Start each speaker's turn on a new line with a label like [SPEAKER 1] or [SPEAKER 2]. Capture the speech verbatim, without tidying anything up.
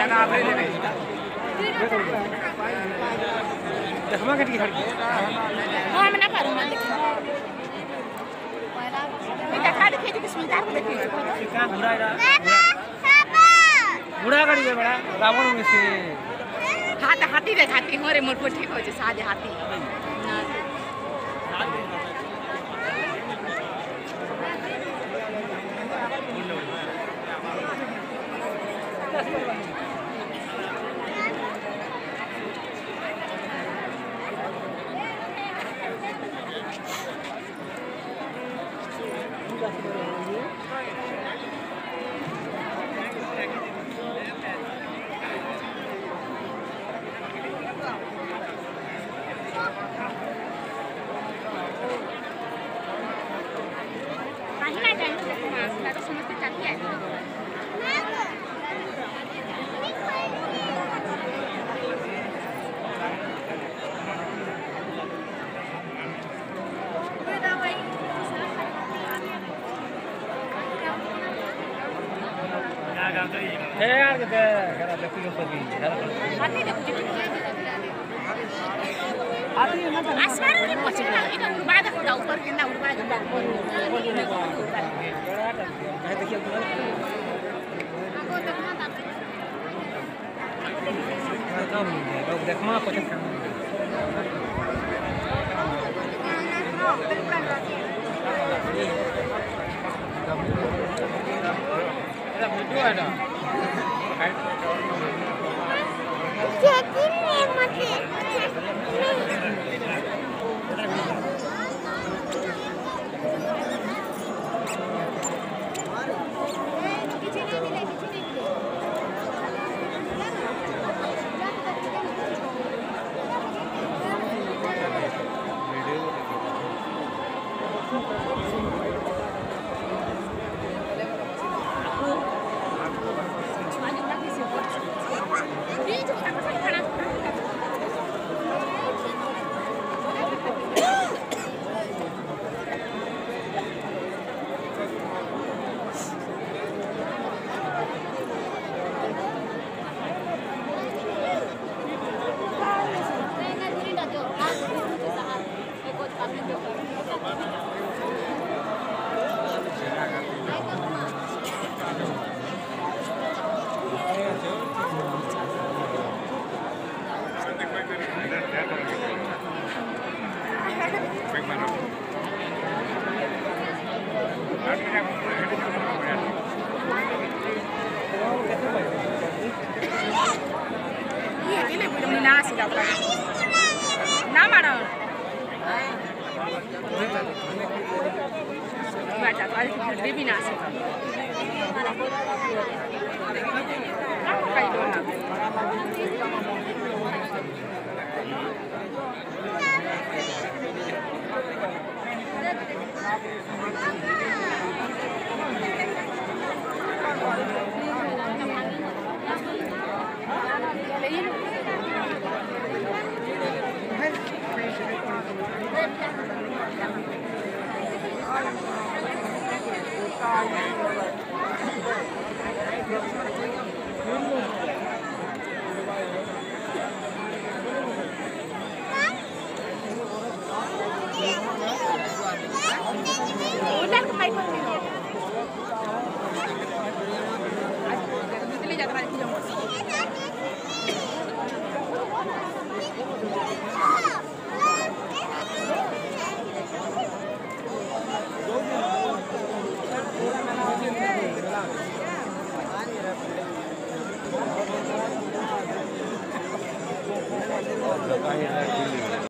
[SPEAKER 1] देखमा कटी खड़ के
[SPEAKER 2] हां मैं ना करूं मैं मैं का खाद खेती की सुविधा को देखिए
[SPEAKER 1] का घुरा रहा घुरा गाड़ी बड़ा रावण में से
[SPEAKER 2] हाथ हाथी रे हाथी होरे मोर को ठीक हो जे साजे हाथी
[SPEAKER 1] है यार के करा देखियो सभी
[SPEAKER 2] हाथी देखो
[SPEAKER 1] हाथी ना
[SPEAKER 2] आसमान में पहुंचना इधर उड़वा दे ऊपर के ना उड़वा दे
[SPEAKER 1] है देखिए
[SPEAKER 2] आगो देखना ता
[SPEAKER 1] काम है लोग देखमा पछे एरा वीडियो है ना
[SPEAKER 3] चेकिंग में मत
[SPEAKER 2] ना मारो baca tadi dia binasa kayak dona udah ke pipe ini lihat tadi yang
[SPEAKER 1] Gracias.